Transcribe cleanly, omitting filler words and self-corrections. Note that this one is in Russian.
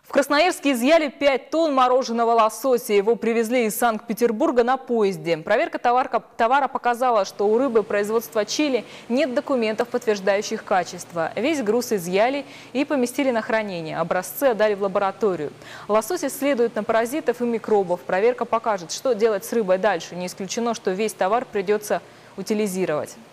В Красноярске изъяли 5 тонн мороженого лосося. Его привезли из Санкт-Петербурга на поезде. Проверка товара показала, что у рыбы производства Чили нет документов, подтверждающих качество. Весь груз изъяли и поместили на хранение. Образцы отдали в лабораторию. Лосось исследует на паразитов и микробов. Проверка покажет, что делать с рыбой дальше. Не исключено, что весь товар придется утилизировать.